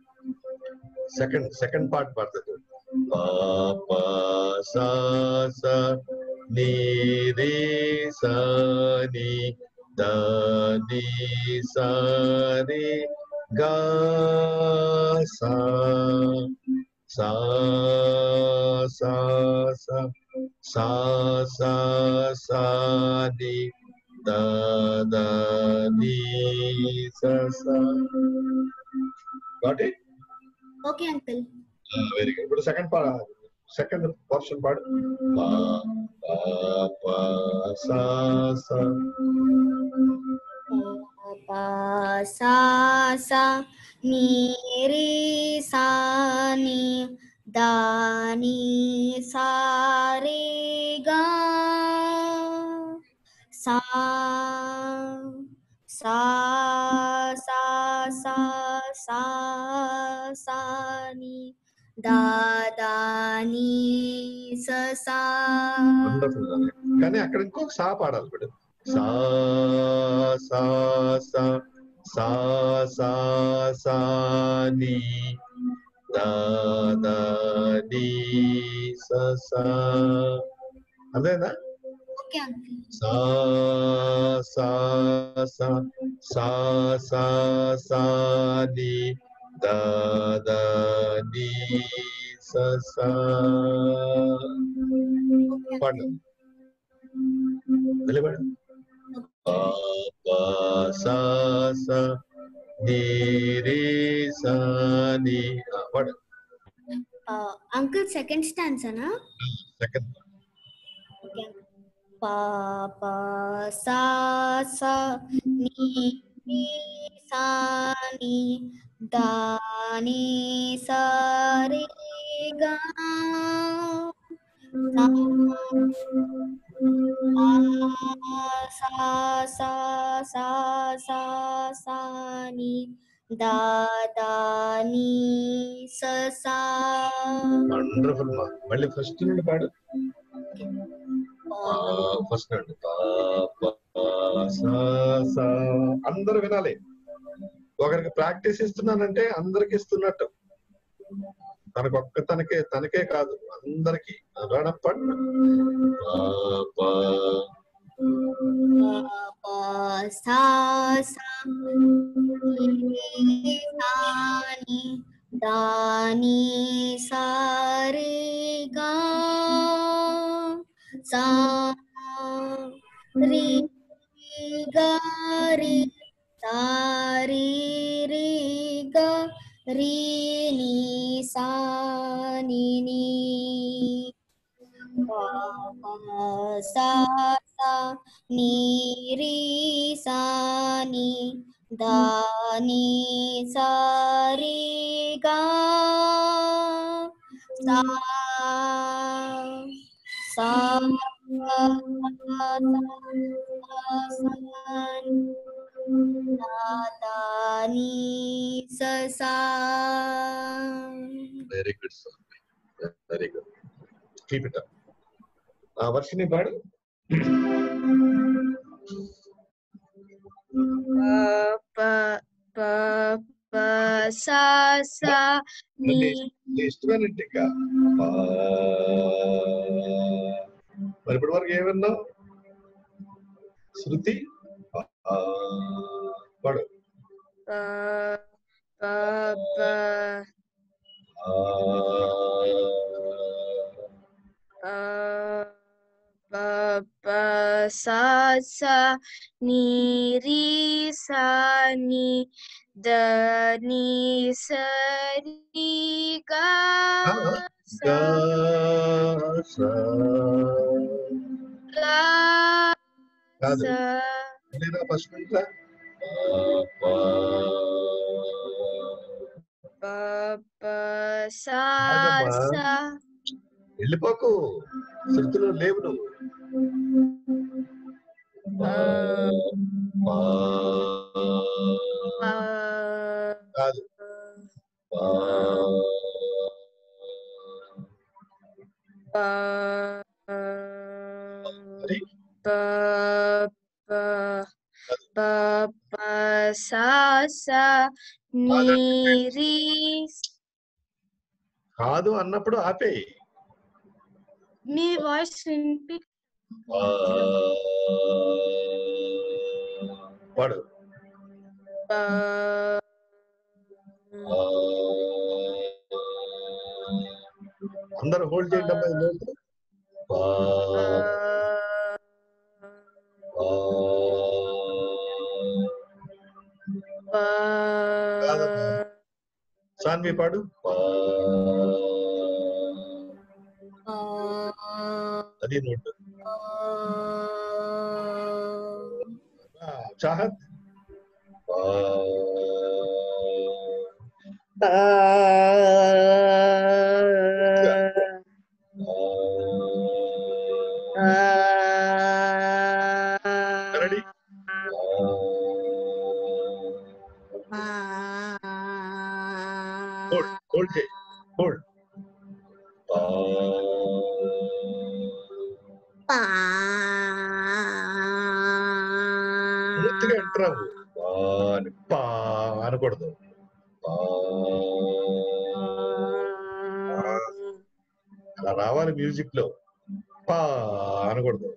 Speaker 2: సెకండ్ పార్ట్ పాడుతుంది. పా పా సా సా నీ రి సా ని దా ని సా రి గా సా సా సా సా సా సా సా ని దా దా ని సా సా. Got it?
Speaker 6: Okay uncle.
Speaker 2: Very good. ఇప్పుడు సెకండ్ పోర్షన్ పాడు. పా పా పా సా సా.
Speaker 6: పా సా సా నీ రి సా ని దా ని సా రి గా సా సా సా సా సా సా ని దా దా ని స సా.
Speaker 2: వండర్ఫుల్. కానీ అక్కడ ఇంకొక సా పాడాలి ఇప్పుడు. సా సా సా సా సా సా ని దా దా ని సా సా. అదేనా?
Speaker 6: Okay uncle.
Speaker 2: సా సా సా సా సా సా ని దా దా ని సా సా. పాడు. నిలబడు. పా పా సా సా ని రి సా ని. పాడు.
Speaker 6: అంకుల్ సెకండ్ స్టాన్సనా?
Speaker 2: సెకండ్.
Speaker 6: పా పా సా సా నీ రి సా ని దా ని సా రి గా సా సా సా సా సా ని దా దా ని స సా.
Speaker 2: వండర్ఫుల్ మా. మళ్ళీ ఫస్ట్ నుండి పాడు. ఫస్ట్ నుండి. పా పా సా సా. అందరూ వినాలి. ఒకరికి ప్రాక్టీస్ ఇస్తున్నానంటే అందరికి ఇస్తున్నట్టు. తనకే కాదు, అందరికి. పడు. పా
Speaker 6: పా సా సా ని సా ని దా ని సా రి గా సా రి గా రి సా రి రి గా రి ని సా ని ని. పా పా సా సా నీ రి సా ని దా ని సా రి గా సా సా
Speaker 2: very good sir, very good. Keep it up. Varshini పాడు. ఇన్స్ట్రుమెంట్ ఇంకా మరి ఇప్పటి వరకు ఏమన్నావు? శృతి పాడు. ఫస్ట్ వెళ్ళిపోకు, శృతిలో లేవు నువ్వు. కాదు కాదు అన్నప్పుడు ఆపే.
Speaker 5: మీ వాయిస్ వినిపి
Speaker 2: వాడు అందరూ హోల్డ్ చేయండి అమ్మా. సాన్వి పాడు. అది నోట్. చాహత్ రెడీ. హోల్డ్ చేయి, హోల్డ్. పూర్తిగా ఎంటర్ అవ్వు. పా అనకూడదు. అలా రావాలి మ్యూజిక్ లో. పా అనకూడదు.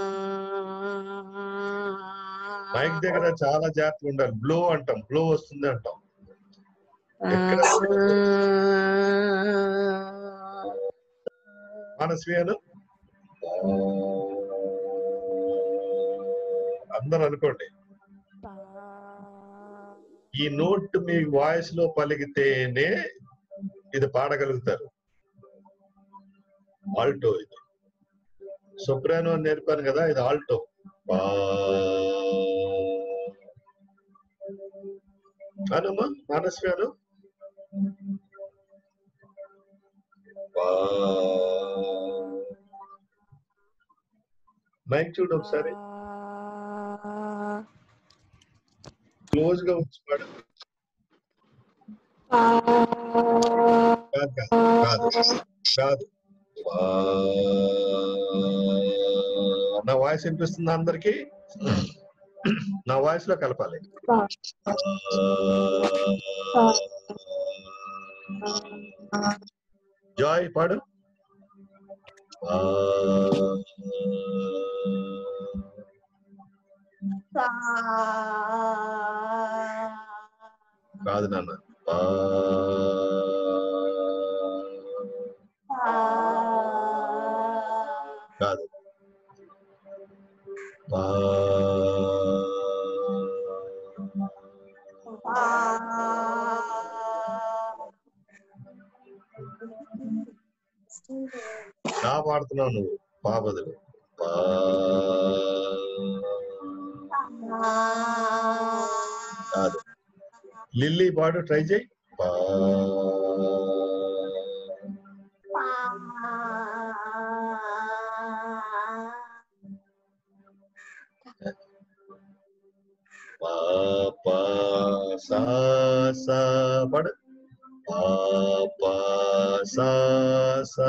Speaker 2: మైక్ దగ్గర చాలా జాగ్రత్తగా ఉండాలి. బ్లో అంటాం, బ్లో వస్తుంది అంటాం. ఎక్కడ మానస్వియాను అందరూ అనుకోండి. ఈ నోట్ మీ వాయిస్ లో పలికితేనే ఇది పాడగలుగుతారు. ఆల్టో ఇది. సోప్రానో నేర్పాను కదా, ఇది ఆల్టో. అనమ్మా మానస్వియాను. మైక్ చూడు ఒకసారి. క్లోజ్ గా వచ్చి పాడు. కాదు కాదు కాదు. నా వాయిస్ వినిపిస్తుందా అందరికి? నా వాయిస్ లో కలపాలి. జాయ్ పాడు. కాదు నాన్న. కాదు. నా పాడుతున్నావు నువ్వు. పా బదులు కాదు. లిల్లీ పాడు, ట్రై చేయి. పా సా సా పాడు పా సా సా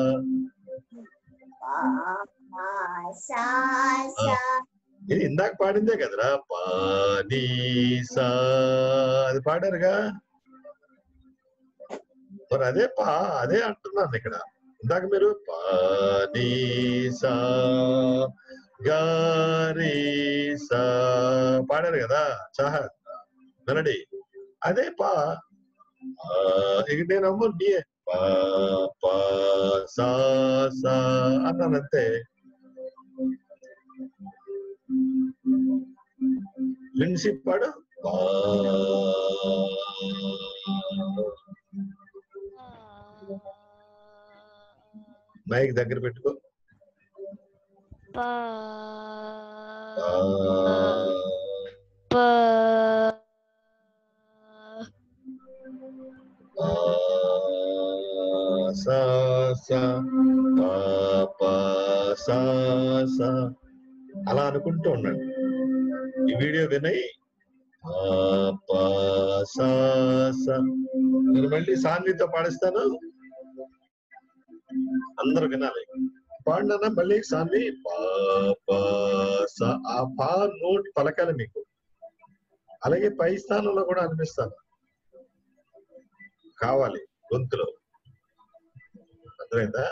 Speaker 2: ఇది ఇందాక పాడిందే కదరా పా నీ సా అది పాడారుగా మరి అదే అదే అంటున్నాను ఇక్కడ ఇందాక మీరు పా నీ సా గా రీ సా పాడారు కదా చాహత్ మెలడీ అదే ఇక నేనమ్మ నీ పా సా సా అన్నాను అంతే. లిన్సీ పాడు మైక్ దగ్గర పెట్టుకో. సా సా పా సా సా అలా అనుకుంటూ ఉండండి. ఈ వీడియో వినయి పా సా సా నేను మళ్ళీ సాన్వితో పాడిస్తాను, అందరూ వినాలి. పాడినా మళ్ళీ సాన్వి పా సా ఆ పా నోట్ పలకాలి మీకు. అలాగే పై స్థానంలో కూడా అనిపిస్తాను కావాలి గొంతులో. అర్థమైందా?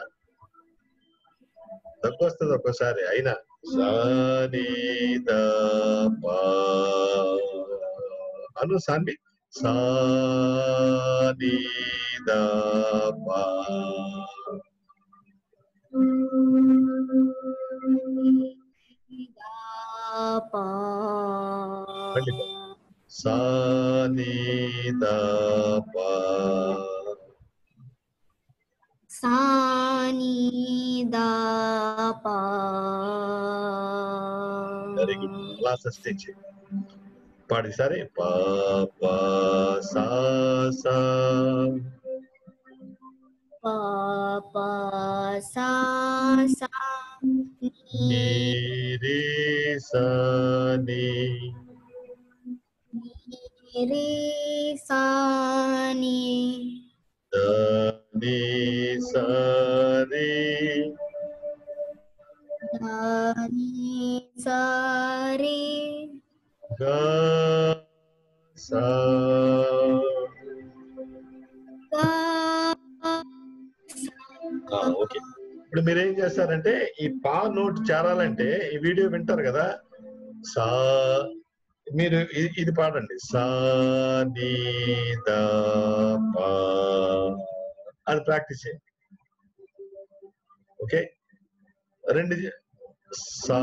Speaker 2: తక్కువ వస్తుంది ఒక్కోసారి అయినా. సానిదా పా అను సాన్వి సానిదా పా మళ్ళీ సానిదా పా
Speaker 6: సానిదా పా.
Speaker 2: Very good. లాస్ట్ స్టేజ్ పాడి సరే పా పా సా సా
Speaker 6: పా పా సా సా
Speaker 2: నీ రే సా నీ
Speaker 6: రే సా నీ
Speaker 2: దా నీ సా రే
Speaker 6: దా నీ సా రే
Speaker 2: గా సా
Speaker 6: గా.
Speaker 2: ఓకే. ఇప్పుడు మీరేం చేస్తారంటే ఈ పా నోట్ చేరాలంటే ఈ వీడియో వింటారు కదా, సా మీరు ఇది పాడండి సా నీ దా పా అది ప్రాక్టీస్ చేయండి. ఓకే, రెండు సా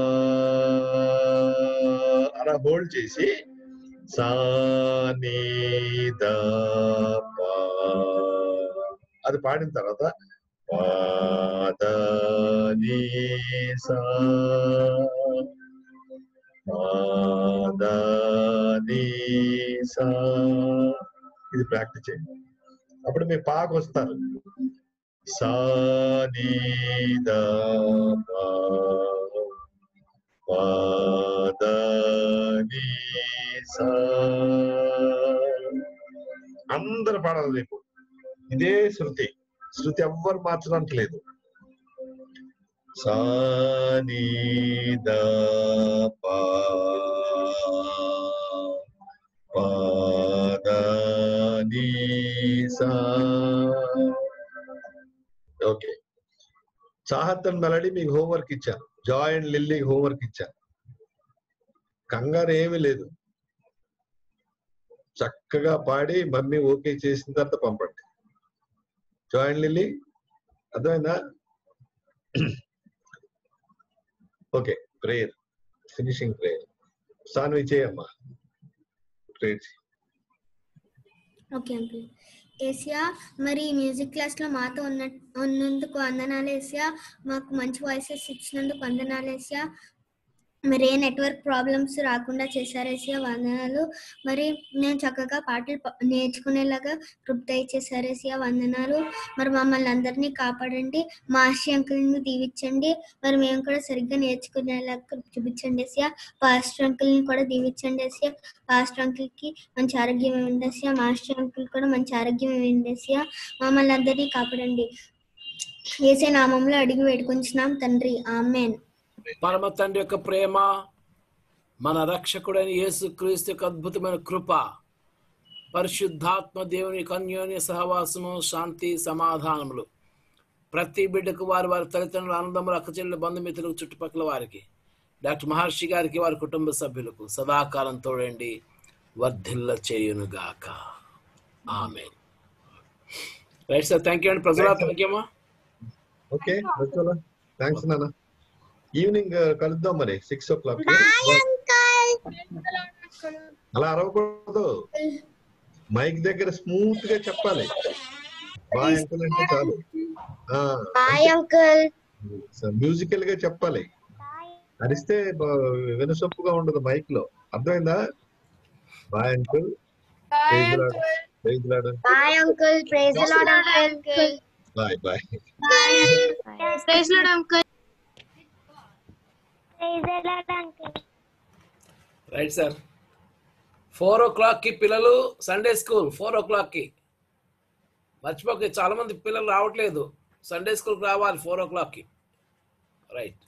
Speaker 2: అలా హోల్డ్ చేసి సా నీ దా పా అది పాడిన తర్వాత పా దా నీ సా పా దా నీ సా ఇది ప్రాక్టీస్ చేయండి. అప్పుడు మీ పాకు వస్తారు. సా నీ దా పా పా దా నీ సా అందరు పాడాలి రేపు. ఇదే శృతి, శృతి ఎవ్వరు మార్చడానికి లేదు. సా నీ దా పా పా దా నీ సా. ఓకే, చాహత్ అండ్ మెలడీ మీకు హోంవర్క్ ఇచ్చాను, జాయ్ అండ్ లిల్లీకి హోంవర్క్ ఇచ్చాను. కంగారు ఏమీ లేదు, చక్కగా పాడి మమ్మీ ఓకే చేసిన తర్వాత పంపండి. జాయ్ అండ్ లిల్లీ అర్థమైందా? Okay, prayer, finishing prayer. Saanvi చేయమ్మా ప్రేయర్.
Speaker 5: Okay uncle. ఏసియా, మరి మ్యూజిక్ క్లాస్ లో మాతో ఉన్నందుకు వందనాలు ఏసియా. మాకు మంచి వాయిసెస్ ఇచ్చినందుకు వందనాలు ఏసియా. మరి ఏ నెట్వర్క్ ప్రాబ్లమ్స్ రాకుండా చేశారు ఏసయ్య, వందనాలు. మరి నేను చక్కగా పాటలు నేర్చుకునేలాగా కృప దయచేశారు ఏసయ్య, వందనాలు. మరి మమ్మల్ని అందరినీ కాపాడండి, మా ఆశి అంకుల్ని దీవించండి. మరి మేము కూడా సరిగ్గా నేర్చుకునేలాగా కృప చూపించండి ఏసయ్య. పాస్టర్ అంకుల్ని కూడా దీవించండి ఏసయ్య. పాస్టర్ అంకుల్కి మంచి ఆరోగ్యం ఇవ్వండి ఏసయ్య. మాస్టర్ అంకుల్ కూడా మంచి ఆరోగ్యం ఇవ్వండి ఏసయ్య. మమ్మల్ని అందరినీ కాపాడండి. యేసే నామంలో అడిగి వేడుకొంచున్నాం తండ్రి, ఆమేన్.
Speaker 1: పరమ తండ్రి యొక్క ప్రేమ, మన రక్షకుడైన యేసు క్రీస్తు యొక్క అద్భుతమైన కృప, పరిశుద్ధాత్మ దేవుని యొక్క అన్యోన్య సహవాసము, శాంతి సమాధానములు ప్రతి బిడ్డకు వారి వారి తల్లిదండ్రుల ఆనందములు, అక్కచెల్లెల బంధుమిత్రులకు, చుట్టుపక్కల వారికి, డాక్టర్ మహర్షి గారికి, వారి కుటుంబ సభ్యులకు సదాకాలం తోడండి, వర్ధిల్ల చేయునుగాక. ఆమేన్. రైట్ సార్, థ్యాంక్ యూ అండి. ప్రజల థ్యాంక్ యూ అమ్మా.
Speaker 2: ఓకే, థ్యాంక్స్ నాన్న. ఈవినింగ్ కలుద్దాం మరి 6 o'clock. అలా అరవకూడదు, మైక్ దగ్గర స్మూత్ గా చెప్పాలి. బాయ్ అంకుల్ అంటే చాలు.
Speaker 6: Bye uncle.
Speaker 2: మ్యూజికల్ గా చెప్పాలి. అరిస్తే వినసొప్పుగా ఉండదు మైక్ లో. అర్థమైందా? Bye uncle.
Speaker 6: Bye uncle. Praise the Lord uncle.
Speaker 2: Bye bye.
Speaker 6: Praise the Lord uncle.
Speaker 1: Right sir. 4 o'clock కి పిల్లలు సండే స్కూల్. 4 o'clock కి మర్చిపోక, చాలా మంది పిల్లలు రావట్లేదు. సండే స్కూల్కి రావాలి 4 o'clock కి. రైట్.